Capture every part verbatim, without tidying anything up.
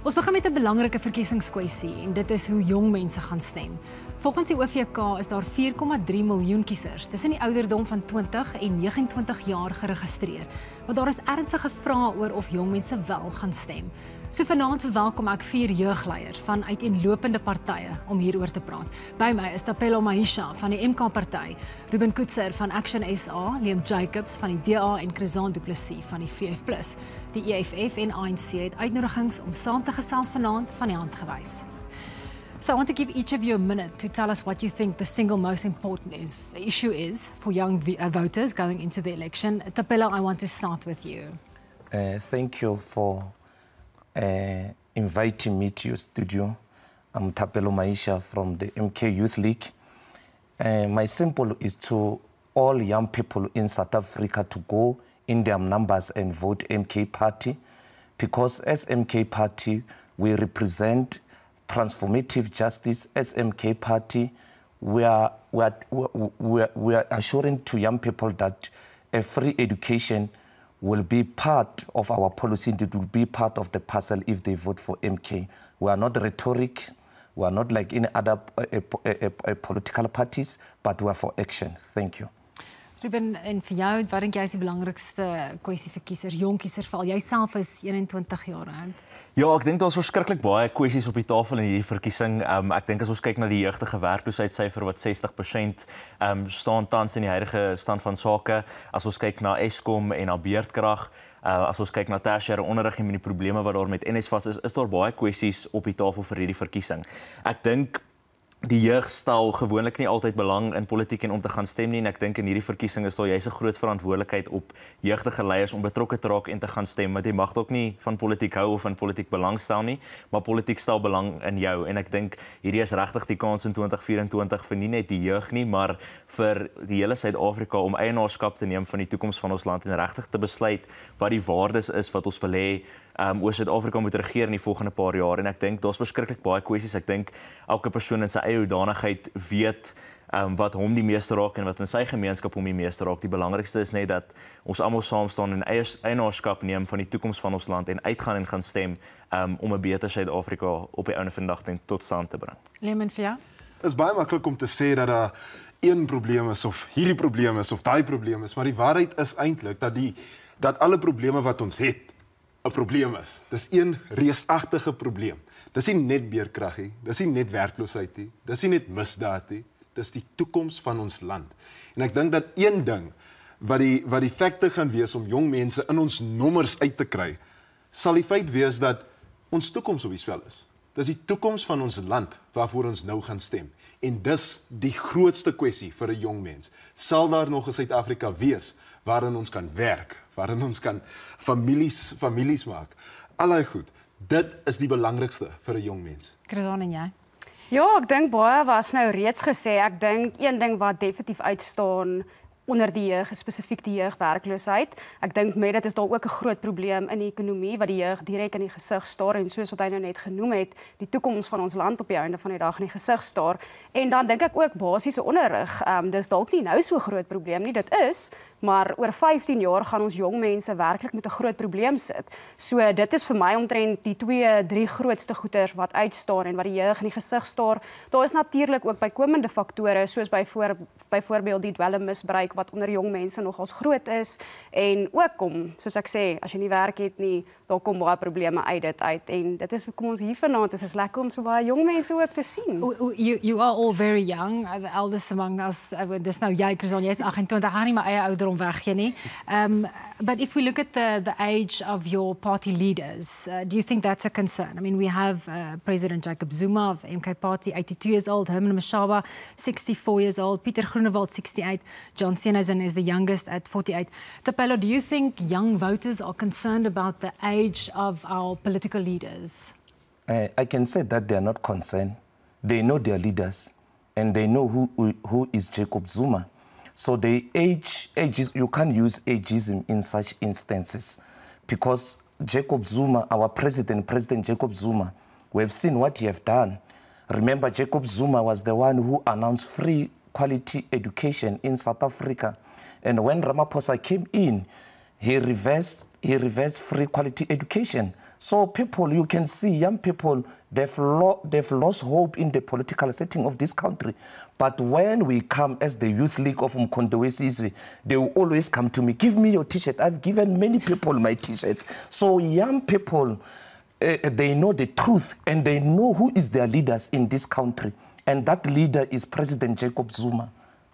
Ons begin met 'n belangrike verkiesingskwessie en dit is hoe jong mense gaan stem. Volgens die O V K is daar vier komma drie miljoen kiesers tussen die ouderdom van twintig en nege en twintig jaar geregistreer. Maar daar is ernstige vrae oor of jong mense wel gaan stem. So vanaand verwelkom ek vier jeugleiers van uiteenlopende partye om hieroor te praat. By my is Thapelo Maisha van die M K party, Ruben Koetser van Action S A, Liam Jacobs van die D A en Chrisaan Du Plessis van die V F plus. Die E F F en A N C het uitnodigings om saam te gesels vanaand van die hand gewys. So I want to give each of you a minute to tell us what you think the single most important is, issue is for young uh, voters going into the election. Thapelo, I want to start with you. Uh, thank you for uh, inviting me to your studio. I'm Thapelo Maisha from the M K Youth League. Uh, my symbol is to all young people in South Africa to go in their numbers and vote M K Party, because as M K Party, we represent transformative justice. As M K Party, we are, we are, we are, we are assuring to young people that a free education will be part of our policy, and it will be part of the parcel if they vote for M K. We are not rhetoric, we are not like any other uh, uh, uh, uh, political parties, but we are for action. Thank you. Ruben, en vir jou, wat dink jy is die belangrikste kwessie vir kiesers, jong kiesers val? Jy self is eenentwintig jaar oud. Ja, ek dink daar's verskriklik baie kwessies op die tafel in hierdie verkiesing. Um, ek dink as ons kyk na die jeugdige werkloosheidsyfer wat sestig persent um, staan tans in die huidige stand van sake, as ons kyk na Eskom en na beurtkrag, uh, as ons kyk na tersiêre onderrig en die probleme wat daar met N S F A S is, is daar baie kwessies op die tafel vir hierdie verkiesing. Ek dink die jeug stel gewoonlik nie altyd belang in politiek en om te gaan stem nie, en ek dink in hierdie verkiesing is daar juis 'n groot verantwoordelikheid op jeugdige leiers om betrokke te raak en te gaan stem, want jy mag dalk nie van politiek hou of van politiek belang stel nie, maar politiek stel belang in jou, en ek dink hierdie is regtig die kans in twintig vyf-en-twintig vir nie net die jeug nie, maar vir die hele Suid-Afrika om eienaarskap te neem van die toekoms van ons land en regtig te besluit wat die waardes is wat ons wil hê Um, oor Suid-Afrika moet regeer in die volgende paar jaar, en ek dink daar's verskriklik baie kwessies. Ek dink elke persoon in sy eie hoedanigheid weet um, wat hom die meeste raak en wat in sy gemeenskap hom die meeste raak. Die belangrikste is net dat ons almal saam staan en eienaarskap neem van die toekoms van ons land en uitgaan en gaan stem um, om 'n beter Suid-Afrika op die einde van die dag tot stand te bring. Leeman, vir jou? Dit is baie maklik om te sê dat daar een probleem is of hierdie probleem is of daai probleem is, maar die waarheid is eintlik dat die dat alle probleme wat ons het 'n probleem is. Dis een reusagtige probleem. Dis nie net beerkrag nie, dis nie net werkloosheid nie, dis nie net misdaad nie, dis die toekoms van ons land. En ek dink dat een ding wat die wat die fakte gaan wees om jong mense in ons nommers uit te kry, sal die feit wees dat ons toekoms op die spel is. Dis die toekoms van ons land waarvoor ons nou gaan stem. En dis die grootste kwessie vir 'n jong mens. Sal daar nog 'n Suid-Afrika wees waarin ons kan werk, waarin ons kan families families maak. Allei goed. Dit is die belangrikste vir 'n jong mens. Chrisaan, en jy? Ja, ek dink baie was nou reeds gesê. Ek dink een ding wat definitief uitstaan onder die jeug, spesifiek die jeugwerkloosheid. Ek dink met dit is daar ook 'n groot probleem in die ekonomie wat die jeug direk in die gesig staar, en soos wat hy nou net genoem het, die toekoms van ons land op die einde van die dag in die gesig staar. En dan dink ek ook basiese onderrig. Um, dis dalk nie nou so groot probleem nie, dit is, maar oor vyftien jaar gaan ons jong mense werklik met 'n groot probleem sit. So dit is vir my omtrent die twee, drie grootste goeters wat uitstaan en wat die jeug in die gesig staar. Daar is natuurlik ook bykomende faktore soos byvoor, byvoorbeeld die dwelmmisbruik wat onder jong mense nogals groot is, en ook kom, soos ek sê, as jy nie werk het nie, daar kom baie probleme uit dit uit, en dit is hoekom ons hier vanaand is, is lekker om so baie jong mense ook te sien. You, you are all very young, the eldest among us, uh, dis nou jy, Chrisaan, jy is agt en twintig, gaan nie my eie ouderdom weggee nie. Um, but if we look at the, the age of your party leaders, uh, do you think that's a concern? I mean, we have uh, President Jacob Zuma of M K Party, eighty-two years old, Herman Mashaba, sixty-four years old, Pieter Groenewald, sixty-eight, John Steenhuisen is the youngest at forty-eight. Thapelo, do you think young voters are concerned about the age of our political leaders? Uh, I can say that they are not concerned. They know their leaders, and they know who, who, who is Jacob Zuma. So the age, ages, you can't use ageism in such instances, because Jacob Zuma, our president, President Jacob Zuma, we have seen what he have done. Remember, Jacob Zuma was the one who announced free quality education in South Africa. And when Ramaphosa came in, he reversed, he reversed free quality education. So people, you can see young people, they've, lo they've lost hope in the political setting of this country. But when we come as the Youth League of Umkhonto weSizwe, they will always come to me, give me your T-shirt. I've given many people my T-shirts. So young people, uh, they know the truth and they know who is their leaders in this country. And that leader is President Jacob Zuma.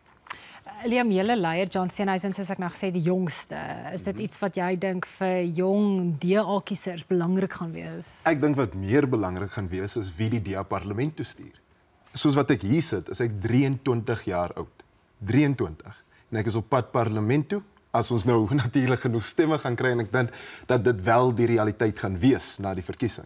Liam, julle leier John Steenhuisen, soos ek nou gesê, die jongste. Is dit iets wat jy dink vir jong D A-kiesers belangrik gaan wees? Ek dink wat meer belangrik gaan wees is wie die D A parlement toestuur. Soos wat ek hier sit, is ek drieëntwintig jaar oud. drieëntwintig. En ek is op pad parlement toe, as ons nou natuurlik genoeg stemme gaan kry, en ek dink dat dit wel die realiteit gaan wees na die verkiesing.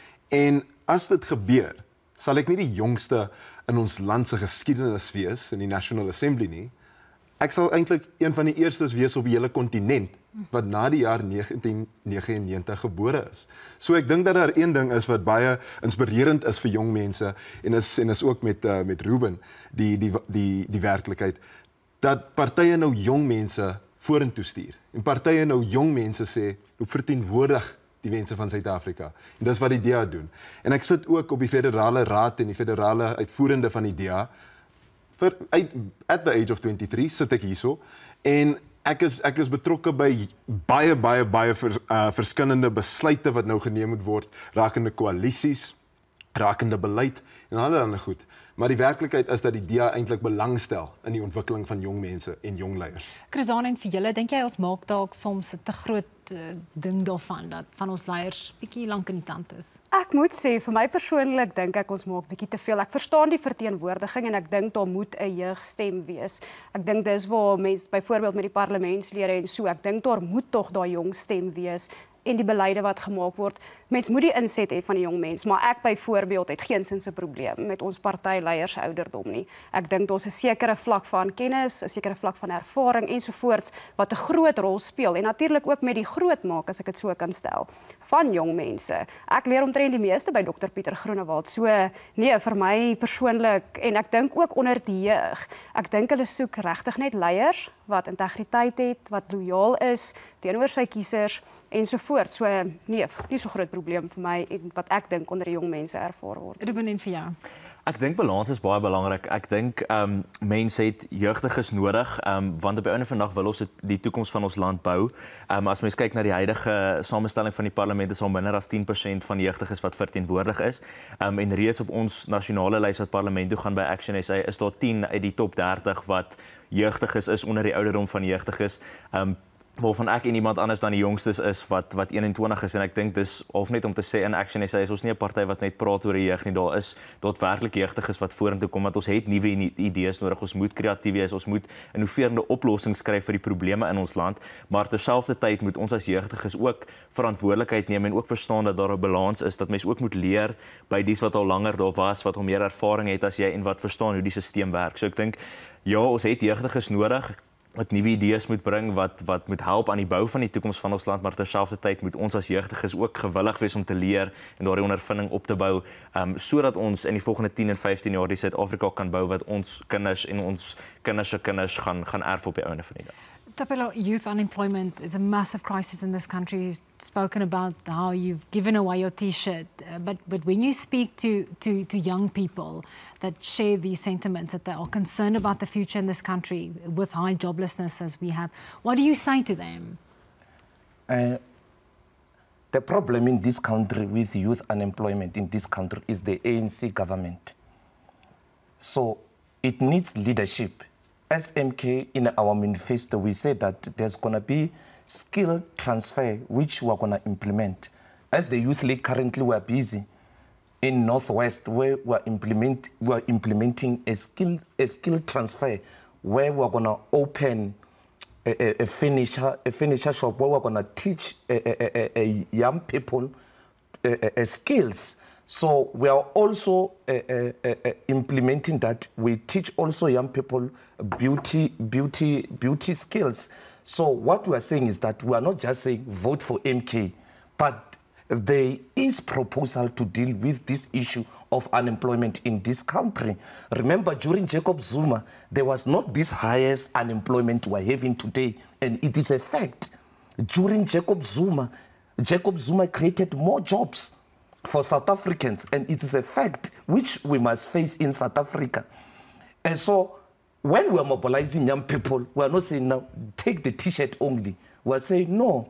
En as dit gebeur, sal ek nie die jongste in ons land se geskiedenis wees in die National Assembly nie. Ek sal eintlik een van die eerstes wees op die hele kontinent wat na die jaar negentien negenennegentig gebore is. So ek dink dat daar een ding is wat baie inspirerend is vir jong mense en is en is ook met uh, met Ruben die die die die werklikheid dat partye nou jong mense vorentoe stuur. En partye nou jong mense sê, "Loop verteenwoordig die wense van Suid-Afrika." En dis wat die D A doen. En ek sit ook op die federale raad en die federale uitvoerende van die D A. For, at the age of twenty-three sit ek hierso en ek is ek is betrokke by baie baie baie vers, uh, verskillende besluite wat nou geneem moet word rakende koalisies, rakende beleid en allerlei goed. Maar die werklikheid is dat die D A eintlik belangstel in die ontwikkeling van jong mense en jong leiers. Chrisaan, en vir julle, dink jy ons maak dalk soms 'n te groot uh, ding daarvan dat van ons leiers bietjie lank in die tand is? Ek moet sê, vir my persoonlik dink ek ons maak bietjie te veel. Ek verstaan die verteenwoordiging en ek dink daar moet 'n jeugstem wees. Ek dink dis waar mense byvoorbeeld met die parlementslede en so, ek dink daar moet tog daai jong stem wees en die beleide wat gemaak word. Mens moet die inset hê van die jong mens, maar ek byvoorbeeld het geen sin se probleem met ons partyleiers se ouderdom nie. Ek dink daar's 'n sekere vlak van kennis, 'n sekere vlak van ervaring ensovoorts wat 'n groot rol speel en natuurlik ook met die groot maak, as ek dit so kan stel, van jong mense. Ek leer omtrent die meeste by dokter Pieter Groenewald. So nee, vir my persoonlik en ek dink ook onder die jeug. Ek dink hulle soek regtig net leiers wat integriteit het, wat lojaal is teenoor sy kiesers ensovoort. So nee, nie so groot probleem vir my en wat ek dink onder die jong mense ervaar word. Ruben, en vir jou? Ek dink balans is baie belangrik. Ek dink um, mense het jeugdiges nodig, um, want op die einde van die dag wil ons die toekoms van ons land bou. Um, as mens kyk na die huidige samestelling van die parlement, is al minder as tien persent van die jeugdiges wat verteenwoordig is. Um, en reeds op ons nasionale lys wat parlement toe gaan by Action S A, is daar tien uit die top dertig wat jeugdiges is onder die ouderdom van jeugdiges. Um, waarvan ek en iemand anders dan die jongstes is wat wat eenentwintig is en ek dink dis of net om te sê in Action S A is ons nie 'n party wat net praat oor die jeug nie, daar is daadwerklik jeugdiges wat vorentoe kom want ons het nuwe idees nodig, ons moet kreatief wees, ons moet innoverende oplossings skryf vir die probleme in ons land, maar terselfdertyd moet ons as jeugdiges ook verantwoordelikheid neem en ook verstaan dat daar 'n balans is, dat mens ook moet leer by dies wat al langer daar was, wat al meer ervaring het as jy en wat verstaan hoe die stelsel werk. So ek dink ja, ons het jeugdiges nodig wat nuwe idees moet bring, wat wat moet help aan die bou van die toekoms van ons land, maar terselfdertyd moet ons as jeugdiges ook gewillig wees om te leer en daardie ondervinding op te bou, um, sodat ons in die volgende tien en vyftien jaar die Suid-Afrika kan bou wat ons kinders en ons kinders se kinders gaan gaan erf op die einde van die dag. Tapelo, youth unemployment is a massive crisis in this country. You've spoken about how you've given away your T-shirt, uh, but but when you speak to to to young people that share these sentiments, that they are concerned about the future in this country with high joblessness as we have, what do you say to them? Uh, the problem in this country with youth unemployment in this country is the A N C government. So it needs leadership. As M K, in our manifesto, we said that there's going to be skill transfer, which we're going to implement. As the Youth League, currently we're busy in Northwest, where we're, implement, we're implementing a skill, a skill transfer, where we're going to open a, a, a, finisher, a finisher shop, where we're going to teach a, a, a, a young people a, a skills. So we are also uh, uh, uh, implementing that. We teach also young people beauty, beauty, beauty skills. So what we are saying is that we are not just saying vote for M K, but there is proposal to deal with this issue of unemployment in this country. Remember, during Jacob Zuma, there was not this highest unemployment we're having today, and it is a fact. During Jacob Zuma, Jacob Zuma created more jobs for South Africans, and it is a fact which we must face in South Africa. And so when we're mobilizing young people, we're not saying now, take the T-shirt only. We're saying, no,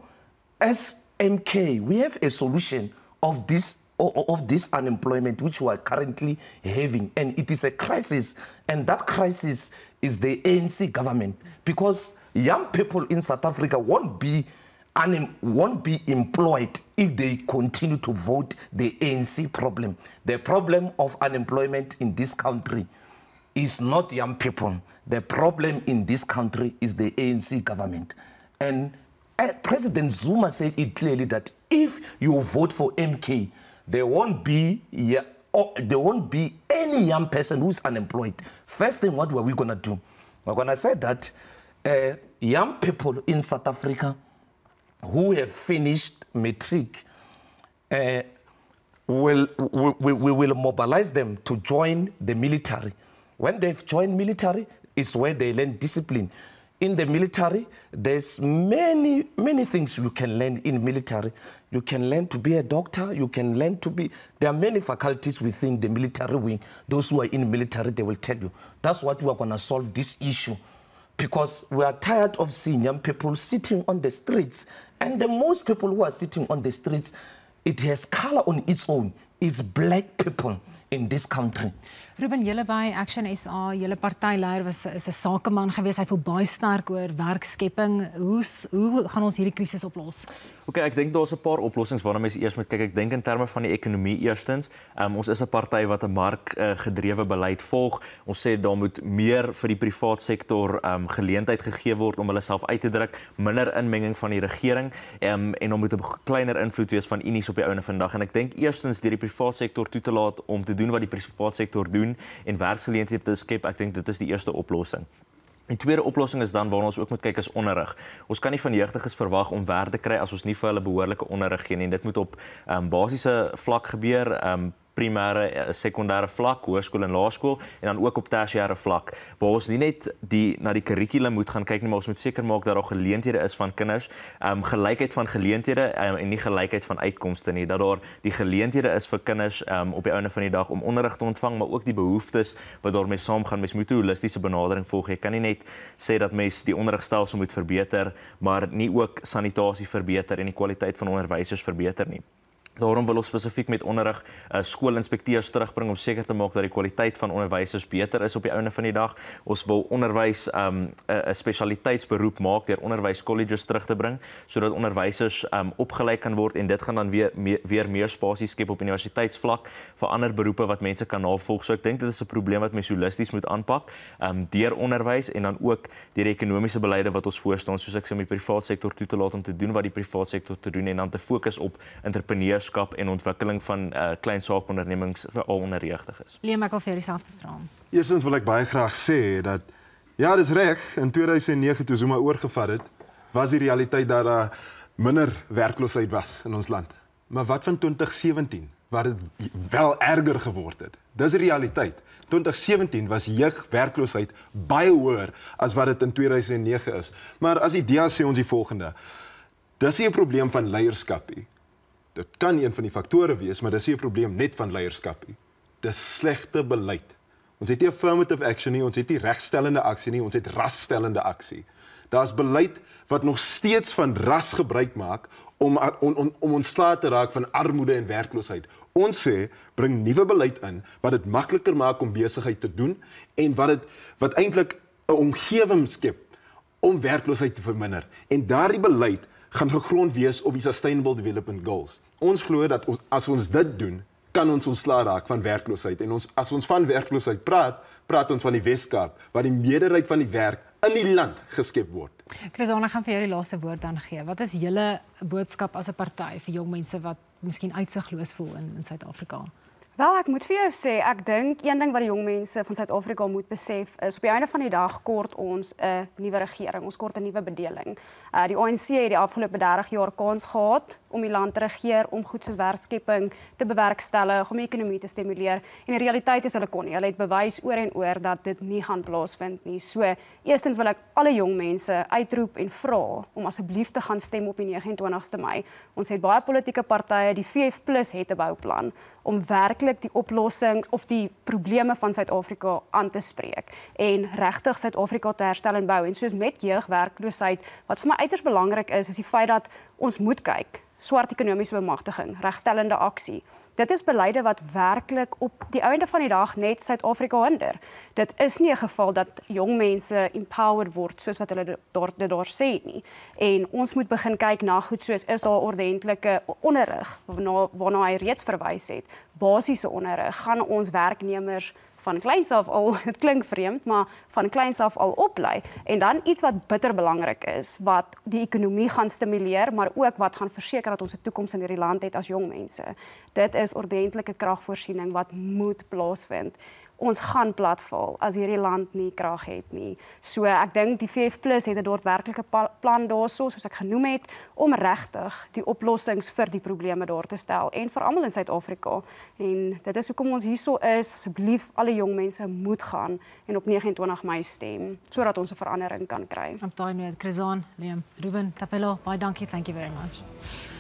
as M K, we have a solution of this, of this unemployment which we are currently having. And it is a crisis, and that crisis is the A N C government, because young people in South Africa won't be and won't be employed if they continue to vote the A N C problem. The problem of unemployment in this country is not young people. The problem in this country is the A N C government. And uh, President Zuma said it clearly that if you vote for M K, there won't be, yeah, oh, there won't be any young person who's unemployed. First thing, what were we going to do? We're going to say that uh, young people in South Africa who have finished matric, uh, will, we, we will mobilize them to join the military. When they've joined military, it's where they learn discipline. In the military, there's many, many things you can learn in military. You can learn to be a doctor, you can learn to be... There are many faculties within the military wing. Those who are in military, they will tell you. That's what we are going to solve this issue. Because we are tired of seeing young people sitting on the streets. And the most people who are sitting on the streets, it has color on its own, is black people in this country. Ruben, julle by Action S A, julle partyleier was is 'n sakeman geweest. Hy voel baie sterk oor werkskepping. Hoe hoe gaan ons hierdie krisis oplos? Oké, okay, ek dink daar's 'n paar oplossings waarna mense eers moet kyk. Ek dink in terme van die ekonomie eerstens. Um, ons is 'n party wat 'n mark uh, gedrewe beleid volg. Ons sê daar moet meer vir die privaat sektor um, geleentheid gegee word om hulle self uit te druk, minder inmenging van die regering um, en dan moet 'n kleiner invloed wees van unies op die ouene vandag. En ek dink eerstens deur die privaat sektor toe te laat om te doen wat die privaat sektor doen en werksgeleenthede te skep. Ek dink dit is die eerste oplossing. Die tweede oplossing is dan waarna ons ook moet kyk is onderrig. Ons kan nie van jeugdiges verwag om werk te kry as ons nie vir hulle behoorlike onderrig gee nie. Dit moet op um, basiese vlak gebeur, um, primêre, sekondêre vlak, hoërskool en laerskool en dan ook op tersiêre vlak. Waar ons nie net die na die kurrikulum moet gaan kyk nie, maar ons moet seker maak dat daar geleenthede is van kinders, um, gelykheid van geleenthede um, en nie gelykheid van uitkomste nie. Dat daar die geleenthede is vir kinders um, op die einde van die dag om onderrig te ontvang, maar ook die behoeftes wat daarmee saamgaan. Mens moet 'n holistiese benadering volg. Jy kan nie net sê dat mens die onderrigstelsel moet verbeter, maar nie ook sanitasie verbeter en die kwaliteit van onderwysers verbeter nie. Daarom wil ons spesifiek met onderrig uh, skoolinspekteurs terugbring om seker te maak dat die kwaliteit van onderwysers beter is op die einde van die dag. Ons wil onderwys 'n um, spesialiteitsberoep maak deur onderwyskolleges terug te bring sodat onderwysers um, opgelei kan word en dit gaan dan weer me, weer meer spasie skep op universiteitsvlak vir ander beroepe wat mense kan navolg. So ek dink dit is 'n probleem wat mens holisties moet aanpak um, deur onderwys en dan ook deur ekonomiese beleide wat ons voorstaan, soos ek sê, om die privaat sektor toe te laat om te doen wat die privaat sektor te doen en dan te fokus op entrepreneurs en ontwikkeling van uh, klein saakondernemings vir al onderrigtiges. Liam, ek wil vir jou dieselfde vra. Eerstens wil ek baie graag sê dat ja, dis reg, in twee duisend nege toe Zuma oorgevat het, was die realiteit dat daar uh, minder werkloosheid was in ons land. Maar wat van twintig sewentien, waar dit wel erger geword het? Dis die realiteit. twintig sewentien was jeugwerkloosheid baie hoër as wat dit in twee duisend nege is. Maar as die D A sê ons die volgende: dis nie 'n probleem van leierskap nie. Dit kan een van die faktore wees, maar dis nie 'n probleem net van leierskap nie. Dis slegte beleid. Ons het nie affirmative action nie, ons het nie regstellende aksie nie, ons het rasstellende aksie. Daar's beleid wat nog steeds van ras gebruik maak om om om, om ontslae te raak van armoede en werkloosheid. Ons sê bring nuwe beleid in wat dit makliker maak om besigheid te doen en wat dit wat eintlik 'n omgewing skep om werkloosheid te verminder. En daardie beleid gaan gegrond wees op die Sustainable Development Goals. Ons glo dat ons, as ons dit doen, kan ons ontslae raak van werkloosheid. En ons, as ons van werkloosheid praat, praat ons van die Weskaap, waar die meerderheid van die werk in die land geskep word. Chris, ek gaan vir jou die laaste woord dan gee. Wat is julle boodskap as 'n party vir jong mense wat miskien uitsigloos voel in, in Suid-Afrika? Wel, ek moet vir jou sê, ek dink een ding wat die jong mense van Suid-Afrika moet besef is op die einde van die dag kort ons 'n nuwe regering, ons kort 'n nuwe bedeling. Uh, die A N C het die afgelope dertig jaar kans gehad om die land te regeer, om goed soos werkskepping te bewerkstellig, om die ekonomie te stimuleer. En die realiteit is hulle kon nie. Hulle het bewys oor en oor dat dit nie gaan plaasvind nie. So, eerstens wil ek alle jong mense uitroep en vra om asseblief te gaan stem op die nege en twintigste Mei. Ons het baie politieke partye, die V F plus het 'n bouplan om werklik die oplossings of die probleme van Suid-Afrika aan te spreek en regtig Suid-Afrika te herstel en bou. En soos met jeugwerkloosheid, wat vir my uiters belangrik is, is die feit dat ons moet kyk, swart ekonomiese bemagtiging, regstellende aksie. Dit is beleide wat werklik op die einde van die dag net Suid-Afrika hinder. Dit is nie 'n geval dat jong mense empowered word soos wat hulle daar dit daar sê nie. En ons moet begin kyk na goed soos is daar ordentlike onderrig waarna waarna hy reeds verwys het. Basiese onderrig gaan ons werknemers van kleins af al, dit klink vreemd, maar van kleins af al oplei. En dan iets wat bitter belangrik is, wat die ekonomie gaan stimuleer, maar ook wat gaan verseker dat ons 'n toekoms in hierdie land het as jong mense. Dit is ordentlike kragvoorsiening wat moet plaasvind. Ons gaan platval as hierdie land nie krag het nie. So ek dink die V F plus het 'n daadwerklike plan daarso, soos ek genoem het, om regtig die oplossings vir die probleme daar te stel en vir almal in Suid-Afrika. En dit is hoekom ons hierso is. Asseblief alle jong mense moet gaan en op nege en twintig Mei stem sodat ons 'n verandering kan kry. Op daai noot, Chrysan, Liam, Ruben, Tapelo, baie dankie. Thank you very much.